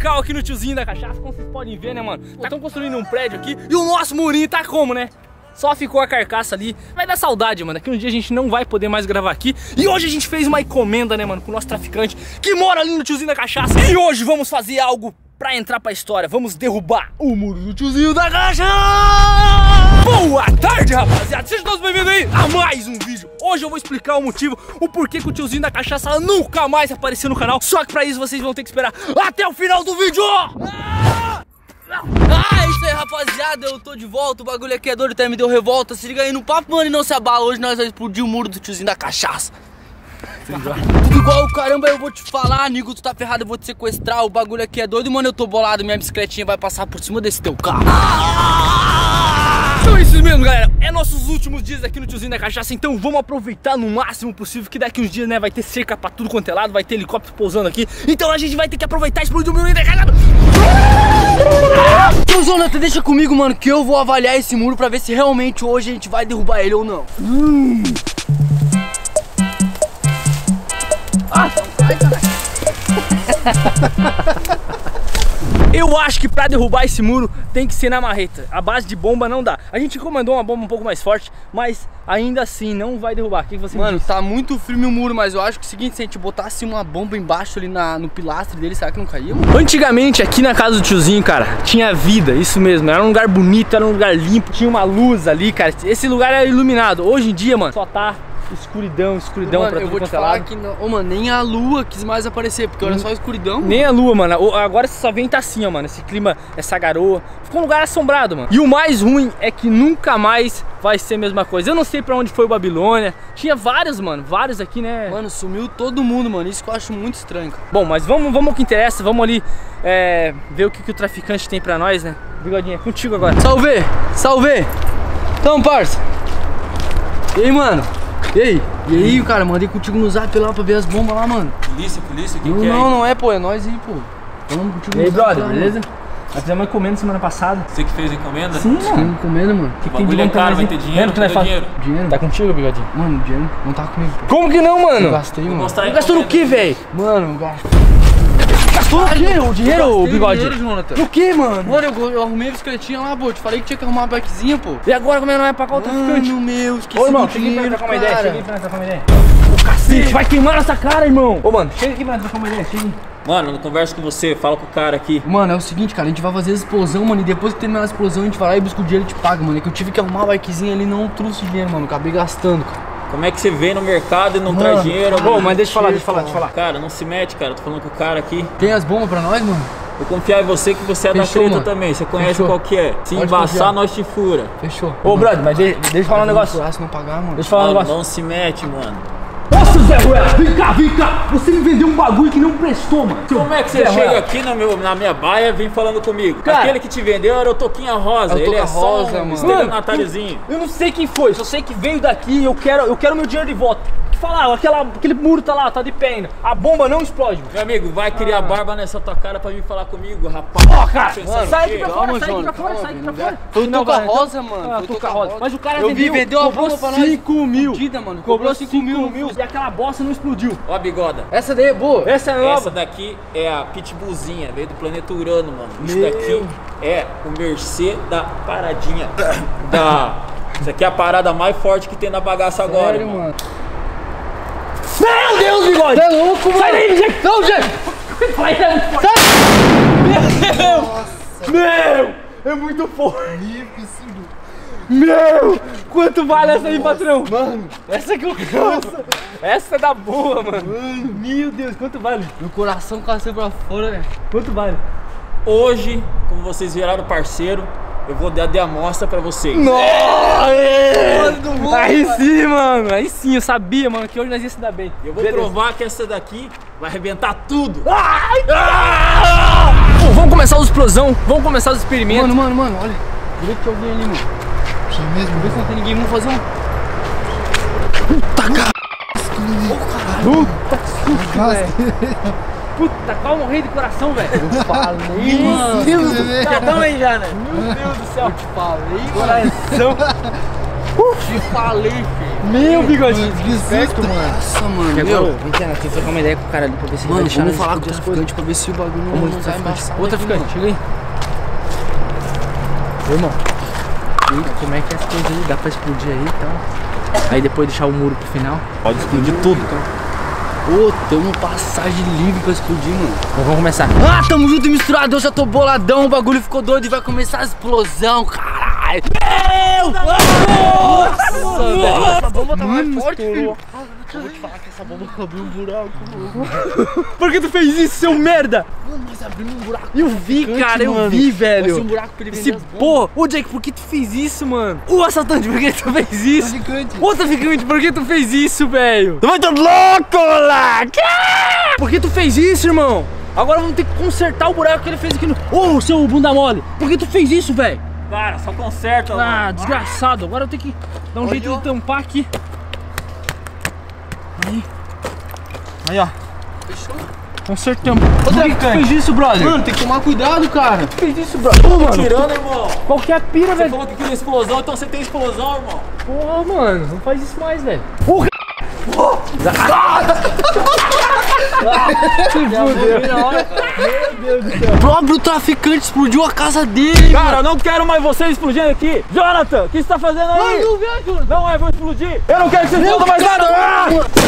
local aqui no Tiozinho da Cachaça. Como vocês podem ver, né, mano? Estão construindo um prédio aqui e o nosso murinho tá como, né? Só ficou a carcaça ali. Vai dar saudade, mano. Daqui um dia a gente não vai poder mais gravar aqui. E hoje a gente fez uma encomenda, né, mano, com o nosso traficante que mora ali no Tiozinho da Cachaça. E hoje vamos fazer algo pra entrar pra história. Vamos derrubar o muro do Tiozinho da Cachaça. Boa tarde, rapaziada. Sejam todos bem-vindos aí a mais um vídeo. Hoje eu vou explicar o motivo, o porquê que o Tiozinho da Cachaça nunca mais apareceu no canal. Só que pra isso vocês vão ter que esperar até o final do vídeo. Isso aí, rapaziada, eu tô de volta. O bagulho aqui é doido, até me deu revolta. Se liga aí no papo, mano, e não se abala. Hoje nós vamos explodir o muro do Tiozinho da Cachaça. Tudo igual, caramba, eu vou te falar, amigo, tu tá ferrado, eu vou te sequestrar. O bagulho aqui é doido, mano, eu tô bolado. Minha bicicletinha vai passar por cima desse teu carro. Então é isso mesmo, galera. É nossos últimos dias aqui no Tiozinho da Cachaça. Então vamos aproveitar no máximo possível, que daqui uns dias, né, vai ter cerca pra tudo quanto é lado. Vai ter helicóptero pousando aqui. Então a gente vai ter que aproveitar e explodir o meu intercalado. Ô, Jonathan, deixa comigo, mano, que eu vou avaliar esse muro pra ver se realmente hoje a gente vai derrubar ele ou não. Eu acho que pra derrubar esse muro tem que ser na marreta. A base de bomba não dá. A gente encomendou uma bomba um pouco mais forte, mas ainda assim não vai derrubar. O que você Mano, tá muito firme o muro, mas eu acho que é o seguinte, se a gente botasse uma bomba embaixo ali no pilastre dele, será que não caía, mano? Antigamente aqui na casa do tiozinho, cara, tinha vida, isso mesmo. Era um lugar bonito, era um lugar limpo, tinha uma luz ali, cara. Esse lugar era iluminado. Hoje em dia, mano, só tá escuridão, escuridão, mano, pra eu tudo vou te quanto é falar lado. que não, ô, mano, nem a lua quis mais aparecer, porque olha só a escuridão. Nem a lua, mano. Agora você só vem tá assim, ó, mano. Esse clima, essa garoa. Ficou um lugar assombrado, mano. E o mais ruim é que nunca mais vai ser a mesma coisa. Eu não sei pra onde foi o Babilônia. Tinha vários, mano. Vários aqui, né? Mano, sumiu todo mundo, mano. Isso que eu acho muito estranho, cara. Bom, mas vamos ao que interessa. Vamos ali ver o que o traficante tem pra nós, né? Bigodinho, é contigo agora. Salve! Salve! Então, parça. E aí, mano? E aí, cara, mandei contigo no zap lá pra ver as bombas lá, mano. Polícia, o que Não, é? não é, pô, é nós aí, pô. Falamos contigo E aí, no zap brother, lá, beleza? Nós fizemos uma encomenda semana passada. Você que fez a encomenda? Sim, mano. mano. Comendo, mano. O que O bagulho é caro, vai ter dinheiro, que nós faz? dinheiro. Tá contigo, Bigodinho? Mano, o dinheiro não tá comigo, pô. Como que não, Eu mano? gastei, mano. Mostrar a Gastou no encomenda. que, velho? Mano, eu gastei. Gastou no que, o dinheiro, Bigode? Jonathan. No que, mano? Mano, eu arrumei a bicicletinha lá, pô. Te falei que tinha que arrumar uma bikezinha, pô. E agora como é que não é pra qual traficante? Mano, meu, esqueci Ô, irmão, do chega aqui pra dinheiro, trocar uma ideia, cara. chega aqui pra trocar uma ideia. Ô, cacete, vai queimar essa cara, irmão. Ô, mano, chega aqui pra trocar uma ideia, chega aí. Mano, eu não converso com você, fala com o cara aqui. Mano, é o seguinte, cara, a gente vai fazer a explosão, mano, e depois que terminar a explosão a gente vai lá e busca o dinheiro e te paga, mano. É que eu tive que arrumar a bikezinha ali e não trouxe dinheiro, mano, acabei gastando, cara. Como é que você vem no mercado e não Mano, traz dinheiro? Ô, mas deixa eu Chega, falar. Cara, não se mete, cara. Tô falando com o cara aqui. Tem as bombas pra nós, mano? Vou confiar em você que você é Fechou, da treta mano. também. Você conhece Fechou. qual que é. Se Pode embaçar, confiar. nós te fura. Fechou. Ô, brother, mas deixa eu falar um negócio. Se não pagar, mano. Deixa eu falar um Mano, negócio. não se mete, mano. Nossa, Zé Ruela, vem cá. Você me vendeu um bagulho que não prestou, mano. Como é que você Zé chega Ruela. aqui na minha baia e vem falando comigo? Cara, Aquele que te vendeu era o Toquinha Rosa. É o Ele é Toca só Rosa, um mano. estelionatárizinho. Eu não sei quem foi, só sei que veio daqui e eu quero meu dinheiro de volta. Que falar, aquele muro tá lá, tá de pé ainda. A bomba não explode, mano. Meu amigo, vai criar barba nessa tua cara pra vir falar comigo, rapaz. Ó, cara, Pensando sai o quê? aqui pra Calma, fora, sai aqui João, pra fora, calma, sai aqui pra não fora. Foi o Não, Toca cara, então- Rosa, mano. Ah, Foi o Toca Toca Rosa. Rosa. Mas o cara Eu vi, vendeu a cobrou bomba pra nós. 5 mil. Fudida, mano. Cobrou 5 mil e aquela bosta não explodiu. Ó, bigoda. Essa daí é boa. Essa é Essa nova. daqui é a Pitbullzinha, veio do planeta Urano, mano. Isso Meu. daqui é o Mercê da paradinha Isso aqui é a parada mais forte que tem na bagaça agora, Sério, mano. mano. Meu Deus, Bigode! Você é louco, mano. Sai daí, gente! Não, gente. Vai, Meu! É muito forte! Meu! Quanto vale essa aí, patrão? Mano, Essa que eu canso! Essa é da boa, mano! Meu Deus, quanto vale? meu coração caiu pra fora, velho. Quanto vale? Hoje, como vocês viraram parceiro, eu vou dar de amostra pra vocês. Aí sim, mano! Aí sim, eu sabia, mano, que hoje nós ia se dar bem. Eu vou Beleza. provar que essa daqui vai arrebentar tudo. Bom, vamos começar a explosão, vamos começar os experimentos. Mano, olha. Direito que alguém ali, mano. Isso mesmo. Vê se não tem ninguém, vamos fazer um. Puta, quase morri de coração, velho. Eu falei, mano. Já tamo aí já, né? Meu Deus do céu. Eu te falei, Coração. te falei, filho. Meu bigodinho. Desperto, mano. Nossa, mano. Vem cá, tem que trocar uma ideia com o cara ali pra ver se ele vai Mano, deixar vamos nós falar com o explodir as coisas. traficante pra ver se o bagulho não Vamos, vai embaçar. Ô, traficante, chega aí. Ô, irmão. Eita, como é que é as coisas aí? Dá pra explodir aí e tal. Aí depois deixar o muro pro final. Pode explodir tudo. Ô, tamo passagem livre pra explodir, mano. Então vamos começar. Ah, tamo junto e misturado, eu já tô boladão, o bagulho ficou doido e vai começar a explosão, caralho. Meu! Nossa, velho. Essa bomba tá mais forte, filho. Eu vou te falar que essa bomba abriu um buraco. Por que tu fez isso, seu merda? Mano, mas abriu um buraco. Eu vi, cara, eu vi, velho. Vai ser um buraco pra ele vender Esse as bombas. porra. Ô, Jake, por que tu fez isso, mano? Ô, assaltante, por que tu fez isso? Traficante. Ô, traficante, por que tu fez isso, velho? Tu vai tá louco, moleque! Por que tu fez isso, irmão? Agora vamos ter que consertar o buraco que ele fez aqui no... Ô, seu bunda mole, por que tu fez isso, velho? Cara, só conserta, Ah, mano. desgraçado. Agora eu tenho que dar um jeito de tampar aqui. Aí, ó. Fechou? Consertamos. Ô, por que tu fez isso, brother? Mano, tem que tomar cuidado, cara. Tu fez isso, brother? Ô, mano, Tirando, irmão. qual que é a pira, Você velho? falou que queria explosão, então você tem explosão, irmão. Porra, mano, não faz isso mais, velho. O próprio traficante explodiu a casa dele. Cara, eu não quero mais você explodindo aqui. Jonathan, o que você tá fazendo aí? Não vem, Jonathan. Não é, vou explodir. Eu não quero que você exploda mais nada. Ah!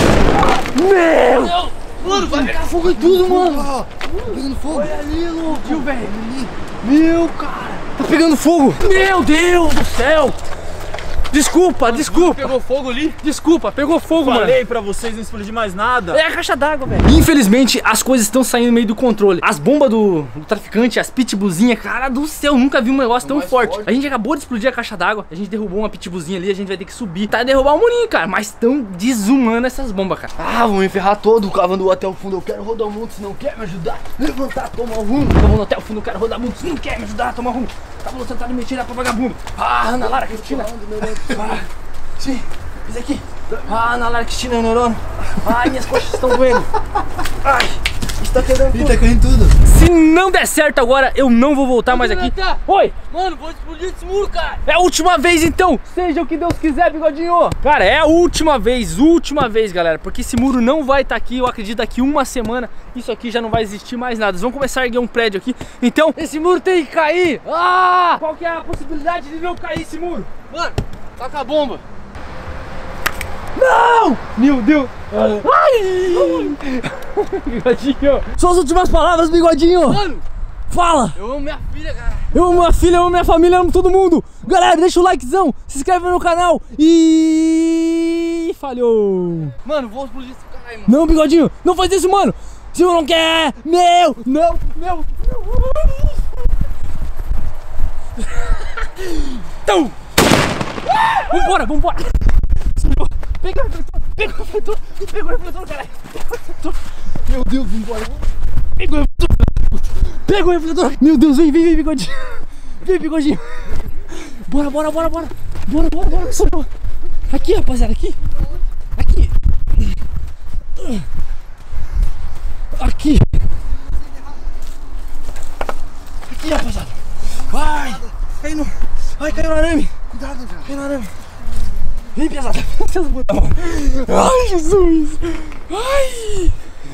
Meu! Mano, vai pegar fogo em tudo, mano. Pegando fogo. Olha ali, louco. Viu, velho? Meu, cara. Tá pegando fogo. Meu Deus do céu. Desculpa, desculpa. Pegou fogo ali? Desculpa, pegou fogo, mano. Falei pra vocês não explodir mais nada. É a caixa d'água, velho. Infelizmente, as coisas estão saindo meio do controle. As bombas do traficante, as pitbullzinhas, cara do céu, nunca vi um negócio tão forte. A gente acabou de explodir a caixa d'água, a gente derrubou uma pitbullzinha ali, a gente vai ter que subir. Tá, derrubar o murinho, cara, mas tão desumano essas bombas, cara. Ah, vamos enferrar todo, cavando até o fundo. Eu quero rodar o mundo, se não quer me ajudar. Levantar, tomar rumo. Tô vendo até o fundo, quero rodar muito, se não quer me ajudar, toma rumo. Tá bom, tentando me tirar pra vagabundo. Ah, Ana Lara Cristina. Ah, sim, isso aqui. Ah, Ana Lara Cristina, neurônio. Ai, minhas coxas estão doendo. Ai, está quebrando tudo. Tá caindo tudo. Se não der certo agora, eu não vou voltar mais aqui. Oi! Mano, vou explodir esse muro, cara. É a última vez então, seja o que Deus quiser, bigodinho. Cara, é a última vez, galera. Porque esse muro não vai estar aqui, eu acredito daqui uma semana isso aqui já não vai existir mais nada. Eles vão começar a erguer um prédio aqui, então esse muro tem que cair. Ah! Qual que é a possibilidade de não cair esse muro? Mano, taca a bomba. Não! Meu Deus! Ai! Bigodinho! Suas últimas palavras, bigodinho! Mano, Fala! eu amo minha filha, cara. Eu amo minha filha, eu amo minha família, eu amo todo mundo! Galera, deixa o likezão, se inscreve no canal e... falhou! Mano, vou explodir esse cara aí, mano. Não, bigodinho, não faz isso, mano! Se eu não quer! Meu! Não! Então! Vambora! Pega o refletor, caralho! Meu Deus, vambora. Pega o refletor! Meu Deus, vem, bigodinho! Vem, bigodinho! Bora! Sobe. Aqui, rapaziada, aqui! Aqui, rapaziada! Vai! Caiu no arame! Cuidado, cara. Caiu no arame! Vem, pesada! Ai, Jesus! Ai!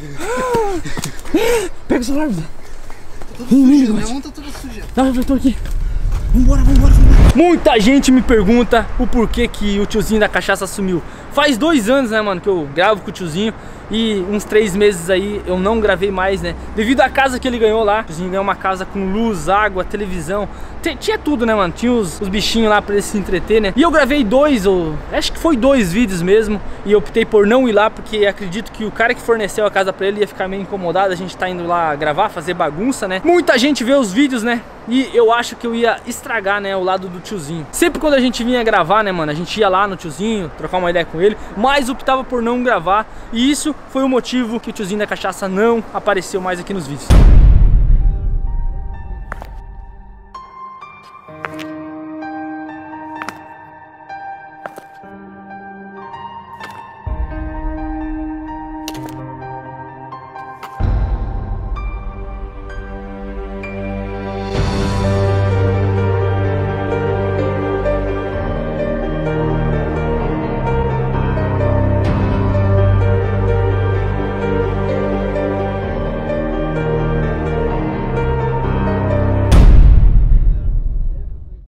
Pega o celular, Zé! Minha mão tá toda suja. Dá o refletor aqui! Vambora! Muita gente me pergunta o porquê que o tiozinho da cachaça sumiu. Faz 2 anos, né, mano, que eu gravo com o tiozinho. E uns 3 meses aí eu não gravei mais, né? Devido à casa que ele ganhou lá. O tiozinho ganhou uma casa com luz, água, televisão. Tinha tudo, né, mano? Tinha os bichinhos lá pra ele se entreter, né? E eu gravei 2, ou acho que foi 2 vídeos mesmo. E eu optei por não ir lá, porque acredito que o cara que forneceu a casa pra ele ia ficar meio incomodado. A gente tá indo lá gravar, fazer bagunça, né? Muita gente vê os vídeos, né? E eu acho que eu ia estragar, né, o lado do tiozinho. Sempre quando a gente vinha gravar, né, mano, a gente ia lá no tiozinho, trocar uma ideia com ele, mas optava por não gravar. E isso foi o motivo que o tiozinho da cachaça não apareceu mais aqui nos vídeos.